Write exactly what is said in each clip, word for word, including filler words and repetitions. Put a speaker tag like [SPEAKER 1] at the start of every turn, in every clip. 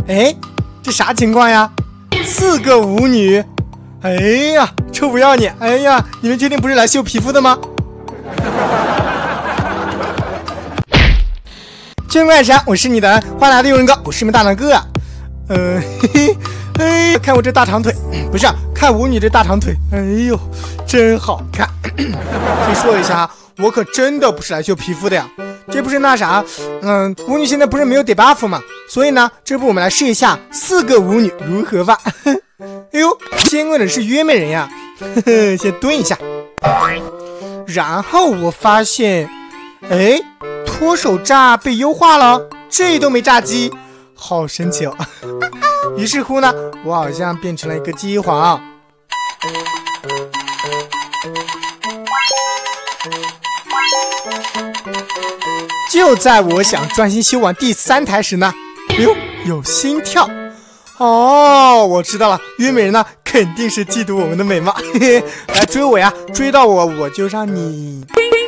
[SPEAKER 1] 哎，这啥情况呀？四个舞女！哎呀，臭不要脸！哎呀，你们确定不是来秀皮肤的吗？圈怪山，我是你的花拿的游人哥，我是你们大堂哥啊。呃，嘿嘿，哎，看我这大长腿，不是、啊，看舞女这大长腿，哎呦，真好看。先说一下，我可真的不是来秀皮肤的呀。这不是那啥，嗯，舞女现在不是没有 debuff 吗？所以呢，这不我们来试一下四个舞女如何吧。哎呦，先问的是约美人呀，呵呵，先蹲一下。然后我发现，哎，脱手炸被优化了，这都没炸鸡，好神奇哦。于是乎呢，我好像变成了一个鸡皇。就在我想专心修完第三台时呢，哎呦，有心跳。哦，我知道了，约美人呢肯定是嫉妒我们的美貌，嘿嘿，来追我呀，追到我我就让你。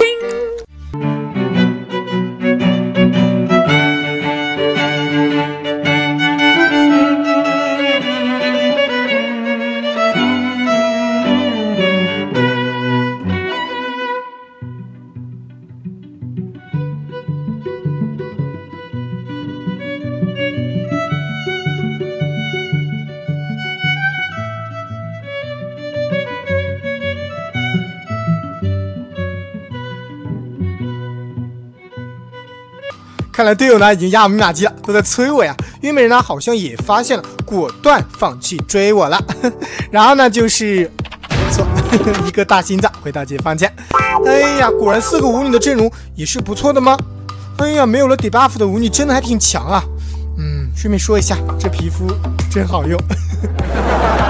[SPEAKER 1] 看来队友呢已经压我们马鸡了，都在催我呀。约美人呢好像也发现了，果断放弃追我了。然后呢就是没错，一个大心脏回到解放前。哎呀，果然四个舞女的阵容也是不错的吗？哎呀，没有了 debuff 的舞女真的还挺强啊。嗯，顺便说一下，这皮肤真好用。